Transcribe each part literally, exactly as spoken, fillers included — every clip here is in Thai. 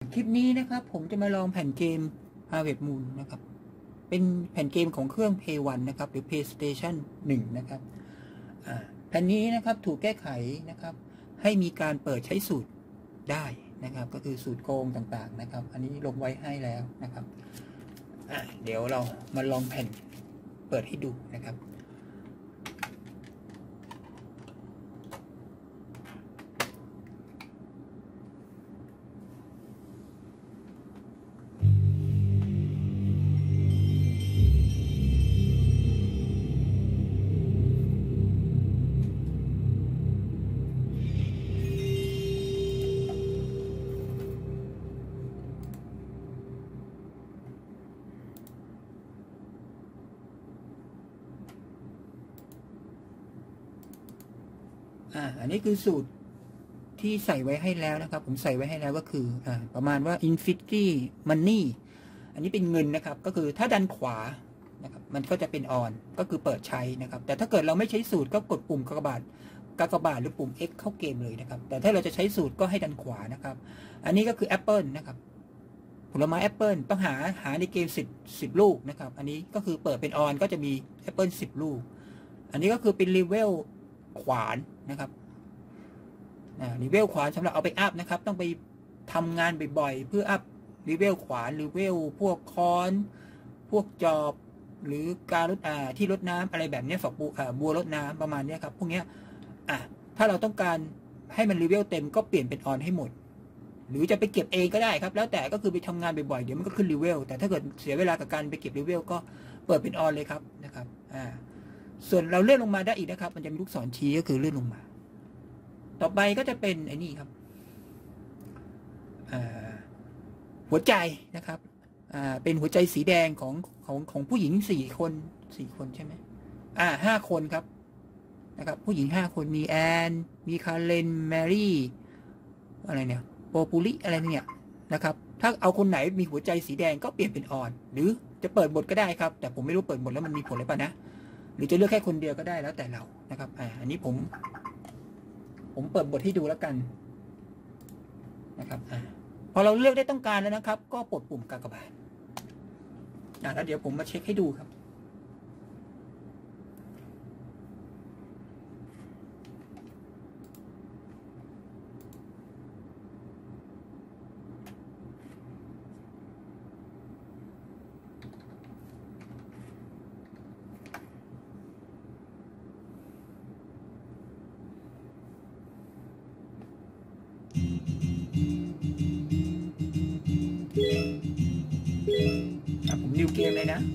คลิปนี้นะครับผมจะมาลองแผ่นเกม Harvest Moon นะครับเป็นแผ่นเกมของเครื่อง เพย์ วัน นะครับหรือ PlayStation หนึ่งนะครับแผ่นนี้นะครับถูกแก้ไขนะครับให้มีการเปิดใช้สูตรได้นะครับก็คือสูตรโกงต่างๆนะครับอันนี้ลงไว้ให้แล้วนะครับเดี๋ยวเรามาลองแผ่นเปิดให้ดูนะครับอ่าอันนี้คือสูตรที่ใส่ไว้ให้แล้วนะครับผมใส่ไว้ให้แล้วก็คืออ่าประมาณว่า Infinity Money อันนี้เป็นเงินนะครับก็คือถ้าดันขวานะครับมันก็จะเป็น on ก็คือเปิดใช้นะครับแต่ถ้าเกิดเราไม่ใช้สูตรก็กดปุ่มกากบาทกากบาทหรือปุ่ม X เข้าเกมเลยนะครับแต่ถ้าเราจะใช้สูตรก็ให้ดันขวานะครับอันนี้ก็คือแอปเปิลนะครับผลไม้แอปเปิลต้องหาหาในเกมสิบ สิบลูกนะครับอันนี้ก็คือเปิดเป็น on ก็จะมีแอปเปิลสิบลูกอันนี้ก็คือเป็นเลเวลขวานนะครับรีเวลขวานสำหรับเอาไปอัพนะครับต้องไปทำงานบ่อยๆเพื่ออัพรีเวลขวานรีเวลพวกคอนพวกจอบหรือการลดอ่าที่ลดน้ำอะไรแบบนี้ฝักบัวอ่าบัวลดน้ำประมาณนี้ครับพวกนี้อ่ะถ้าเราต้องการให้มันรีเวลเต็มก็เปลี่ยนเป็นออนให้หมดหรือจะไปเก็บเองก็ได้ครับแล้วแต่ก็คือไปทำงานบ่อยๆเดี๋ยวมันก็ขึ้นรีเวลแต่ถ้าเกิดเสียเวลากับการไปเก็บรีเวลก็เปิดเป็นออนเลยครับนะครับอ่าส่วนเราเลื่อนลงมาได้อีกนะครับมันจะมีลูกศรชี้ก็คือเลื่อนลงมาต่อไปก็จะเป็นไอ้นี่ครับหัวใจนะครับเป็นหัวใจสีแดงของของของผู้หญิงสี่คนสี่คนใช่ไหมอ่าห้าคนครับนะครับผู้หญิงห้าคนมีแอนมีคาร์เลนแมรี่อะไรเนี่ยโปปูลิอะไรเนี่ยนะครับถ้าเอาคนไหนมีหัวใจสีแดงก็เปลี่ยนเป็นออนหรือจะเปิดบทก็ได้ครับแต่ผมไม่รู้เปิดบทแล้วมันมีผลหรือเปล่านะหรือจะเลือกแค่คนเดียวก็ได้แล้วแต่เรานะครับอ่าอันนี้ผมผมเปิดบทให้ดูแล้วกันนะครับอพอเราเลือกได้ต้องการแล้วนะครับก็กดปุ่มกากบาทแล้วเดี๋ยวผมมาเช็คให้ดูครับผมนิวเกมเลยนะ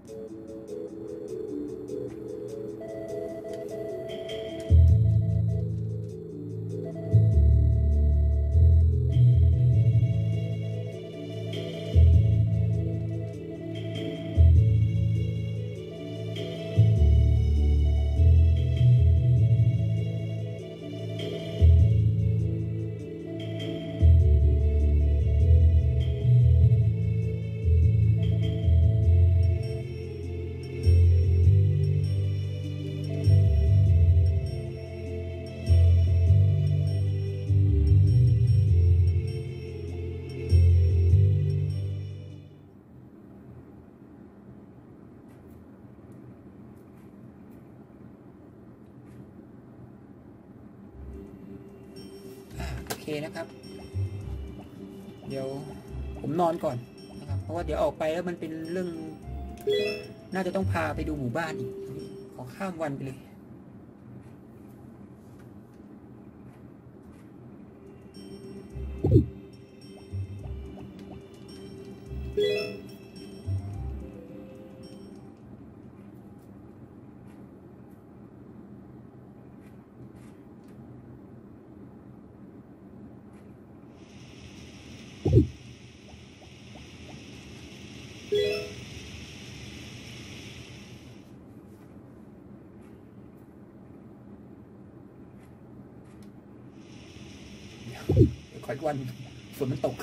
โอเคนะครับเดี๋ยวผมนอนก่อนนะครับเพราะว่าเดี๋ยวออกไปแล้วมันเป็นเรื่องน่าจะต้องพาไปดูหมู่บ้านอีกขอข้ามวันไปเลยขออีกวันฝนมันตก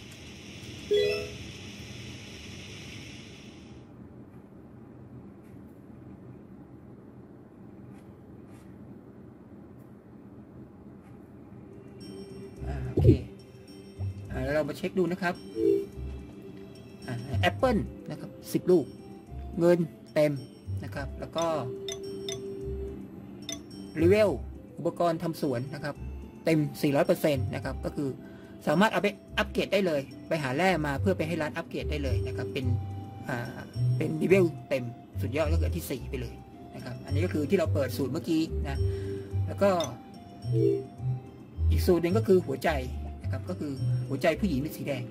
โอเคแล้วเรามาเช็คดูนะครับแอปเปิลนะครับสิบลูกเงินเต็มนะครับแล้วก็รีเวลอุปกรณ์ทำสวนนะครับเต็ม สี่ร้อยเปอร์เซ็นต์ นะครับก็คือสามารถเอาไปอัปเกรดได้เลยไปหาแร่มาเพื่อไปให้ร้านอัปเกรดได้เลยนะครับเป็นอ่าเป็นรีเวลเต็มสุดยอดก็คือที่สี่ไปเลยนะครับอันนี้ก็คือที่เราเปิดสูตรเมื่อกี้นะแล้วก็อีกสูตรหนึ่งก็คือหัวใจนะครับก็คือหัวใจผู้หญิงเป็นสีแดง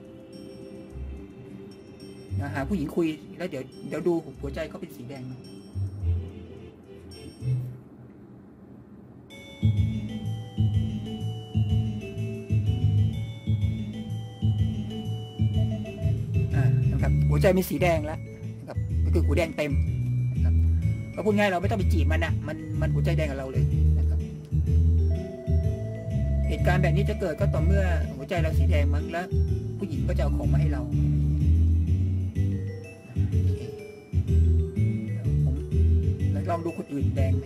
นะหาผู้หญิงคุยแล้วเดี๋ยวเดี๋ยวดูหัวใจเขาเป็นสีแดงนะนะครับหัวใจเป็นสีแดงแล้วนะครับก็คือหัวแดงเต็มนะครับก็พูดง่ายเราไม่ต้องไปจีบมันนะมันมันหัวใจแดงกับเราเลยนะครับเหตุการณ์แบบนี้จะเกิดก็ต่อเมื่อหัวใจเราสีแดงมั้งแล้วผู้หญิงก็จะเอาของมาให้เราผมลองดูคนอื่นแดงไหม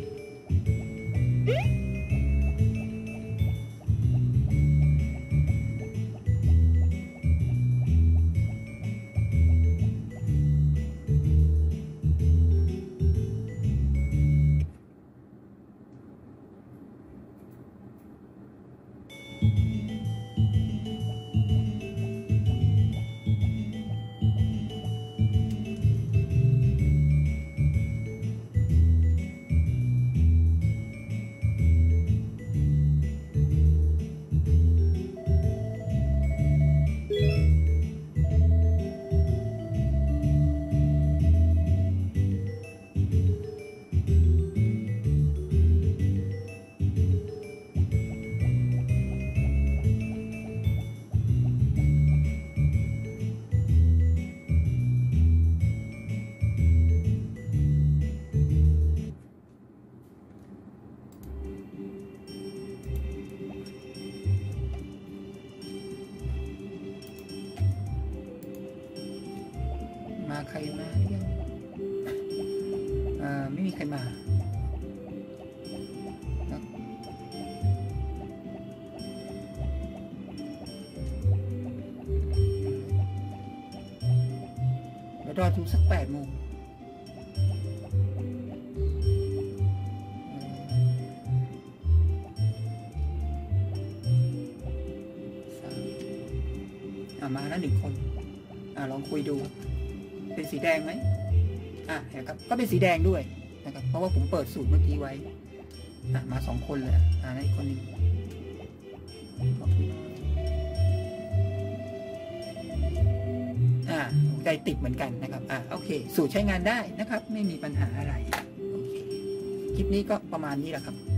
มาใครมายังอ่าไม่มีใครมาเดี๋ยวรอถึงสักแปดโมงอ่ามาแล้วหนึ่งคนอ่าลองคุยดูเป็นสีแดงไหมอ่ะนะครับก็เป็นสีแดงด้วยนะครับเพราะว่าผมเปิดสูตรเมื่อกี้ไว้อ่ะมาสองคนเลยอ่าในคนนึงอ่าโอใจติดเหมือนกันนะครับอ่าโอเคสูตรใช้งานได้นะครับไม่มีปัญหาอะไรโอเคคลิปนี้ก็ประมาณนี้แหละครับ